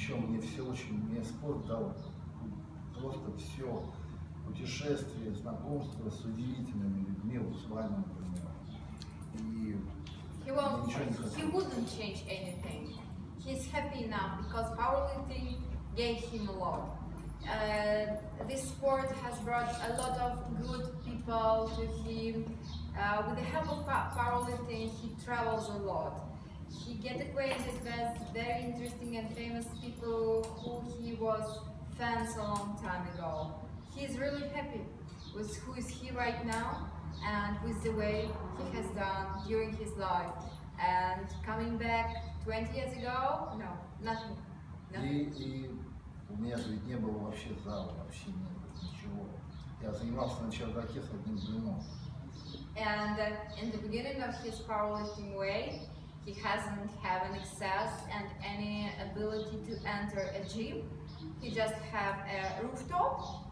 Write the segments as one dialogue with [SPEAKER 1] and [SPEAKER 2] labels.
[SPEAKER 1] ничего, мне спорт дал просто все, путешествия, знакомства с удивительными людьми, вот с вами, например. И
[SPEAKER 2] he wouldn't change anything. He's happy now because powerlifting gave him a lot. This sport has brought a lot of good people to him. With the help of powerlifting, he travels a lot. He gets acquainted with very interesting and famous people who he was fans a long time ago. He's really happy with who is he right now and with the way he has done during his life. And coming back 20 years ago, no, nothing.
[SPEAKER 1] И у меня же ведь не было вообще зала, вообще не было ничего. Я занимался на чердаке с одним блином.
[SPEAKER 2] And in the beginning of his powerlifting way, he hasn't had an access and any ability to enter a gym. He just have a rooftop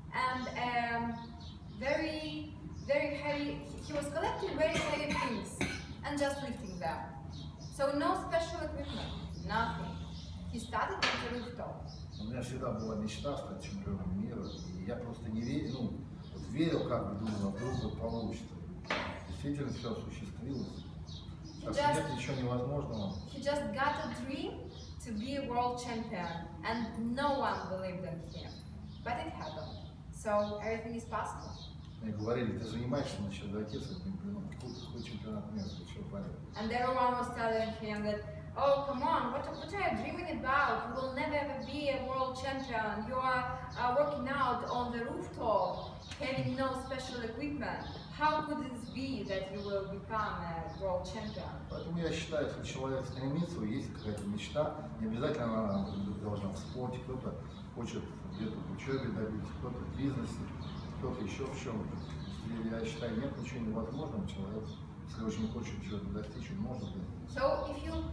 [SPEAKER 2] and very heavy. He was collecting very heavy things and just lifting them. So no special equipment, nothing. He started with the rooftop.
[SPEAKER 1] У меня всегда была мечта стать чемпионом мира, и я просто не верил, вот верил, как бы думал, а вдруг получится. Действительно все осуществилось. Так что нет ничего невозможного.
[SPEAKER 2] He just got a dream to be a world champion, and no one believed in him. But it happened. So everything is possible.
[SPEAKER 1] Мне говорили, ты занимаешься на чердаке с этим блином, какой чемпионат мира, ты что, парень?
[SPEAKER 2] And everyone was telling him that, oh, come on, what are you dreaming about? You will never ever be a world champion. You are working out on the rooftop, having no special equipment. How could this be that you will become a world champion?
[SPEAKER 1] Поэтому я считаю, если человек стремится, есть какая-то мечта, не обязательно она должна в спорте, кто-то хочет где-то в учебе добиться, кто-то в бизнесе, кто-то еще в чем-то. Я считаю, нет ничего невозможного, человек, если очень хочет чего-то достичь, он может это.
[SPEAKER 2] So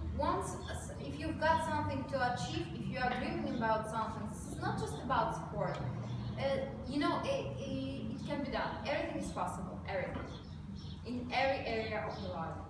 [SPEAKER 2] if you've got something to achieve, if you are dreaming about something, it's not just about sport. You know, it can be done. Everything is possible. Everything. In every area of your life.